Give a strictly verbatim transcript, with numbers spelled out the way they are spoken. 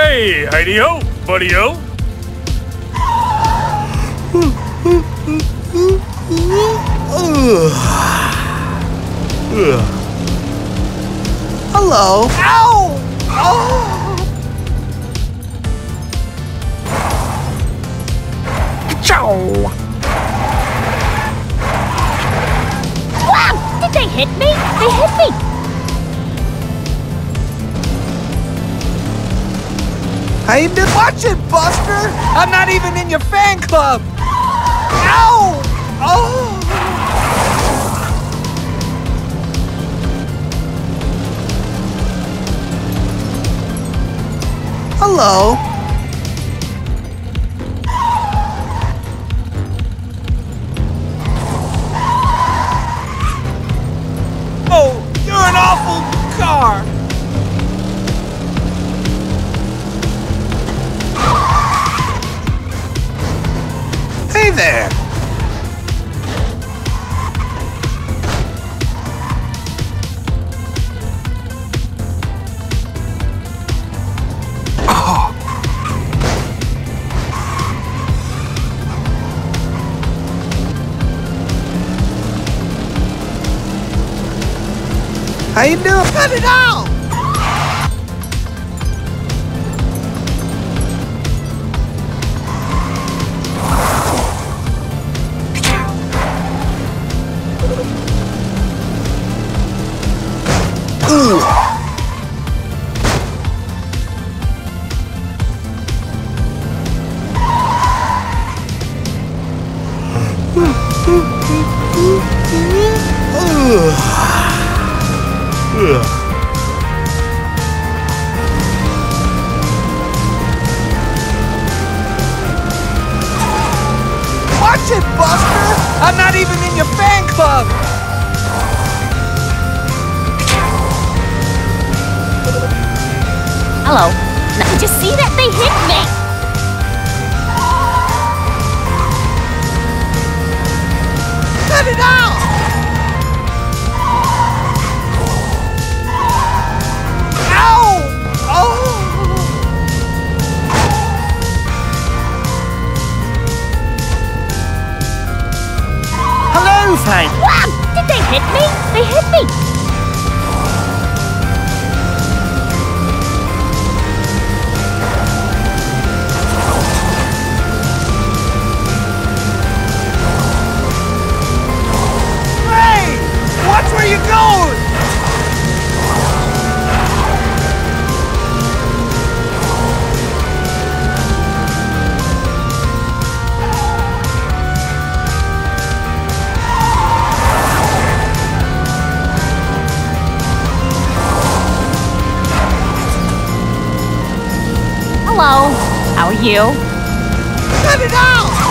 Hey, Heidi-o, buddy-o. Hello. Ow! Oh! Wow! Did they hit me? They hit me! How you doing? Watch it, Buster! I'm not even in your fan club! Ow! Oh! Hello. Oh, you're an awful car! Hey there! Oh. How you doing? Cut it out! Ooh. Watch it, Buster! I'm not even in your fan club! Hello. Now, did you see that? They hit me! Cut it out! Ow! Oh! Hello, Frank. Wow! Did they hit me? They hit me! Watch where you're going! Hello. How are you? Cut it out!